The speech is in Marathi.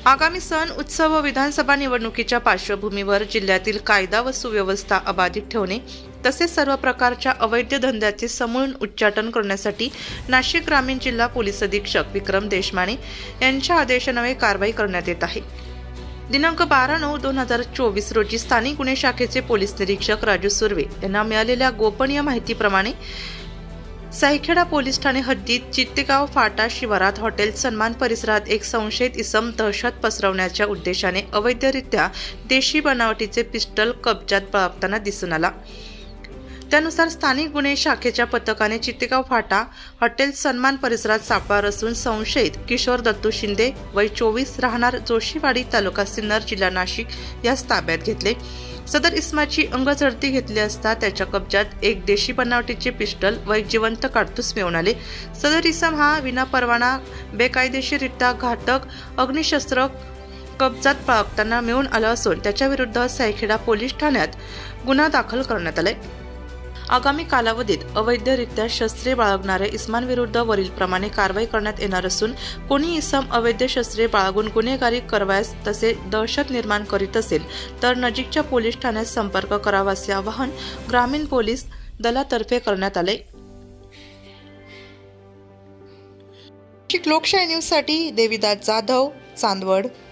आगामी सण उत्सव व विधानसभा निवडणुकीच्या पार्श्वभूमीवर जिल्ह्यातील कायदा व सुव्यवस्था अबाधित ठेवणे तसेच सर्व प्रकारच्या अवैध धंद्याचे समूळ उच्चाटन करण्यासाठी नाशिक ग्रामीण जिल्हा पोलीस अधीक्षक विक्रम देशमाने यांच्या आदेशान्वये कारवाई करण्यात येत आहे। दिनांक 12/9/2024 रोजी स्थानिक गुन्हे शाखेचे पोलीस निरीक्षक राजू सुर्वे यांना मिळालेल्या गोपनीय माहितीप्रमाणे सायखेडा पोलीस ठाणे हद्दीत चित्तेगाव फाटा शिवारात हॉटेल सन्मान परिसरात एक संशयित इसम दहशत पसरवण्याच्या उद्देशाने अवैधरित्या देशी बनावटीचे पिस्टल कब्जात बाळगताना दिसून आला। त्यानुसार स्थानिक गुन्हे शाखेच्या पथकाने चित्तेगाव फाटा हॉटेल सन्मान परिसरात सापळा रचून संशयित किशोर दत्तू शिंदे वय 24 राहणार जोशीवाडी तालुका सिन्नर जिल्हा नाशिक यास ताब्यात घेतले। सदर इसमाची अंगझडती घेतली असता त्याच्या कब्जात एक देशी बनावटीचे पिस्टल व एक जिवंत काडतूस मिळून आले। सदर इसम हा विनापरवाना बेकायदेशीररित्या घातक अग्निशस्त्र कब्जात बाळगताना मिळून आला असून त्याच्या विरुद्ध सायखेडा पोलीस ठाण्यात गुन्हा दाखल करण्यात आलाय। आगामी कालावधीत अवैधरित्या शस्त्रे बाळगणाऱ्या इसमांविरुद्ध वरीलप्रमाणे कारवाई करण्यात येणार असून कोणी इसम अवैध शस्त्रे बाळगून गुन्हेगारी करवायस तसे दहशत निर्माण करीत असेल तर नजीकच्या पोलीस ठाण्यात संपर्क करावा असे आवाहन ग्रामीण पोलीस दलातर्फे करण्यात आले। लोकशाही न्यूज साठी देविदास जाधव, चांदवड।